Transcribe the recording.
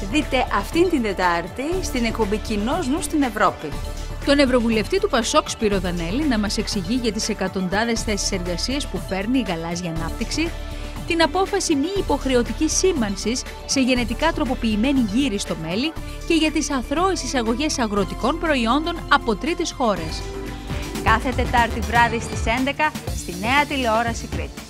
δείτε αυτήν την Τετάρτη στην εκπομπή Κοινός Νους στην Ευρώπη. Τον Ευρωβουλευτή του Πασόκ Σπύρο Δανέλη να μας εξηγεί για τις εκατοντάδες θέσεις εργασίας που φέρνει η γαλάζια ανάπτυξη, την απόφαση μη υποχρεωτικής σήμανσης σε γενετικά τροποποιημένη γύρι στο μέλι και για τις αθρώες εισαγωγές αγροτικών προϊόντων από τρίτες χώρες. Κάθε Τετάρτη βράδυ στις 11 στη Νέα Τηλεόραση Κρήτη.